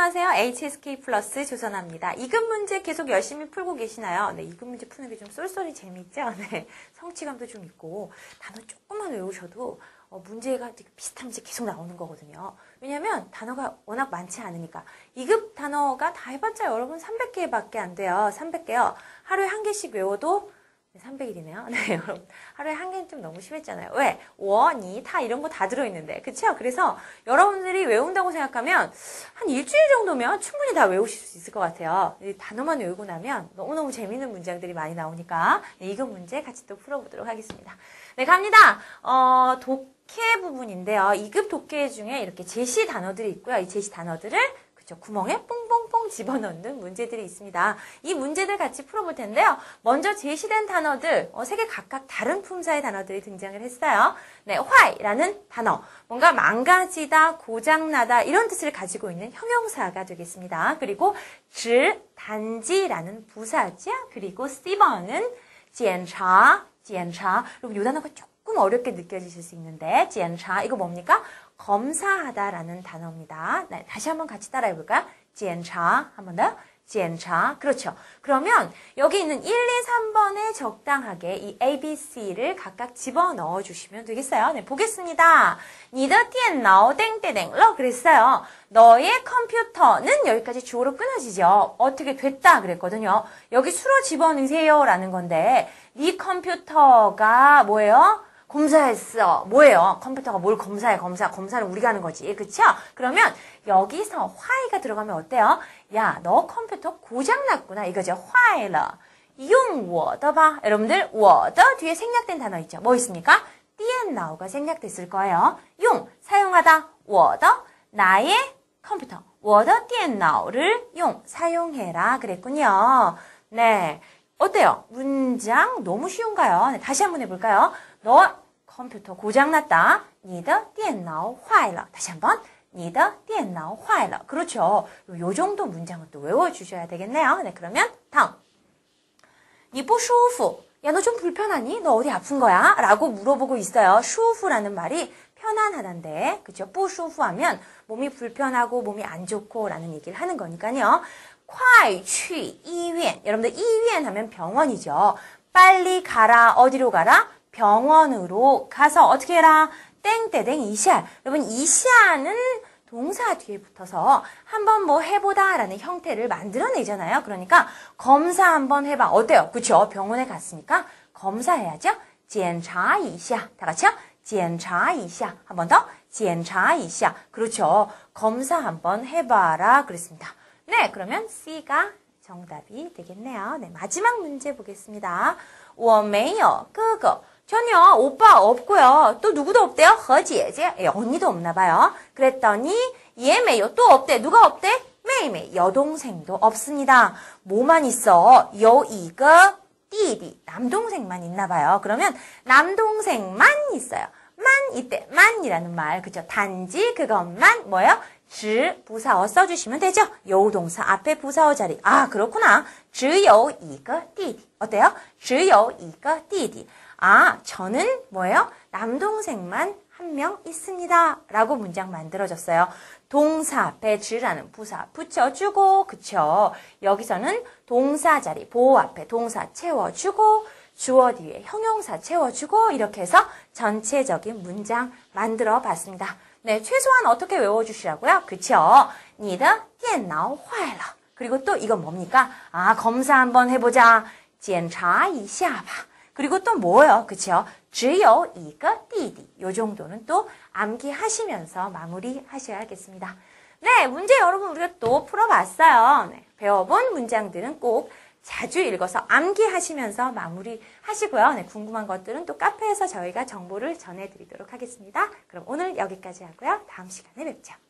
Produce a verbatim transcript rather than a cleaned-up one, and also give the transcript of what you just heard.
안녕하세요. 에이치에스케이 플러스 조선아입니다. 이급 문제 계속 열심히 풀고 계시나요? 네, 이급 문제 푸는 게 좀 쏠쏠이 재미있죠? 네, 성취감도 좀 있고 단어 조금만 외우셔도 어, 문제가 비슷한 문제 계속 나오는 거거든요. 왜냐면 단어가 워낙 많지 않으니까. 이급 단어가 다 해봤자 여러분 삼백 개밖에 안 돼요. 삼백 개요. 하루에 한 개씩 외워도 삼백 일이네요. 네, 여러분. 하루에 한 개는 좀 너무 심했잖아요. 왜? 워, 니, 타 이런 거 다 들어있는데. 그쵸? 그래서 여러분들이 외운다고 생각하면 한 일주일 정도면 충분히 다 외우실 수 있을 것 같아요. 이 단어만 외우고 나면 너무너무 재밌는 문장들이 많이 나오니까 네, 이거 문제 같이 또 풀어보도록 하겠습니다. 네, 갑니다. 어, 독해 부분인데요. 이급 독해 중에 이렇게 제시 단어들이 있고요. 이 제시 단어들을 그쵸, 구멍에 뽕뽕뽕 집어넣는 문제들이 있습니다. 이 문제들 같이 풀어볼 텐데요. 먼저 제시된 단어들, 어, 세 개 각각 다른 품사의 단어들이 등장을 했어요. 네, 화이라는 단어, 뭔가 망가지다, 고장나다 이런 뜻을 가지고 있는 형용사가 되겠습니다. 그리고 질, 단지라는 부사죠. 그리고 씨번은检查, 检查. 여러분 이 단어가 조금 어렵게 느껴지실 수 있는데 检查 이거 뭡니까? 검사하다라는 단어입니다. 네, 다시 한번 같이 따라해 볼까요? 检查 한 번 더. 检查 그렇죠. 그러면 여기 있는 일, 이, 삼 번에 적당하게 이 A, B, C를 각각 집어넣어 주시면 되겠어요. 네, 보겠습니다. 你的电脑 땡땡땡 러 그랬어요. 너의 컴퓨터는 여기까지 주어로 끊어지죠. 어떻게 됐다 그랬거든요. 여기 수로 집어넣으세요 라는 건데 네 컴퓨터가 뭐예요? 검사했어. 뭐예요? 컴퓨터가 뭘 검사해? 검사. 검사는 우리가 하는 거지. 그쵸? 그러면 여기서 화이가 들어가면 어때요? 야, 너 컴퓨터 고장났구나. 이거죠. 화이러. 用我的吧. 여러분들, 我的 뒤에 생략된 단어 있죠? 뭐 있습니까? 电脑가 생략됐을 거예요. 用, 사용하다. 我的, 나의 컴퓨터. 我的电脑를 用, 사용해라. 그랬군요. 네. 어때요? 문장 너무 쉬운가요? 네, 다시 한번 해볼까요? 너 컴퓨터 고장났다. 你的电脑坏了. 다시 한번. 你的电脑坏了. 그렇죠. 요 정도 문장은 또 외워주셔야 되겠네요. 네, 그러면 다음. 你不舒服. 야, 너 좀 불편하니? 너 어디 아픈 거야? 라고 물어보고 있어요. 舒服라는 말이 편안하단데, 그죠? 不舒服하면 몸이 불편하고 몸이 안 좋고 라는 얘기를 하는 거니까요. 快去医院. 여러분들 이유엔 하면 병원이죠. 빨리 가라. 어디로 가라? 병원으로 가서 어떻게 해라? 땡땡땡 이샤. 여러분 이샤는 동사 뒤에 붙어서 한번 뭐 해보다 라는 형태를 만들어내잖아요. 그러니까 검사 한번 해봐. 어때요? 그쵸? 병원에 갔으니까 검사해야죠. 检查一下. 다 같이요? 检查一下. 한 번 더. 检查一下. 그렇죠. 검사 한번 해봐라. 그랬습니다. 네, 그러면 C가 정답이 되겠네요. 네, 마지막 문제 보겠습니다. 我没有哥哥. 전혀 오빠 없고요. 또 누구도 없대요? 和姐姐. 예, 언니도 없나 봐요. 그랬더니 얘没有또 없대. 누가 없대? 妹妹 여동생도 없습니다. 뭐만 있어? 有一个弟弟 남동생만 있나 봐요. 그러면 남동생만 있어요. 만 이때 만이라는 말 그죠? 단지 그것만 뭐예요? 只 부사어 써주시면 되죠? 여우동사 앞에 부사어 자리. 아 그렇구나. 只有一个弟弟. 어때요? 只有一个弟弟. 아 저는 뭐예요? 남동생만 한 명 있습니다. 라고 문장 만들어졌어요. 동사 앞에 只라는 부사 붙여주고 그쵸? 여기서는 동사 자리 보호 앞에 동사 채워주고 주어 뒤에 형용사 채워주고 이렇게 해서 전체적인 문장 만들어 봤습니다. 네, 최소한 어떻게 외워주시라고요? 그쵸? 你的电脑坏了. 그리고 또 이건 뭡니까? 아, 검사 한번 해보자. 检查一下吧. 그리고 또 뭐예요? 그쵸? 只有一个弟弟. 요 정도는 또 암기하시면서 마무리 하셔야겠습니다. 네, 문제 여러분 우리가 또 풀어봤어요. 네, 배워본 문장들은 꼭 자주 읽어서 암기하시면서 마무리 하시고요. 네, 궁금한 것들은 또 카페에서 저희가 정보를 전해드리도록 하겠습니다. 그럼 오늘 여기까지 하고요. 다음 시간에 뵙죠.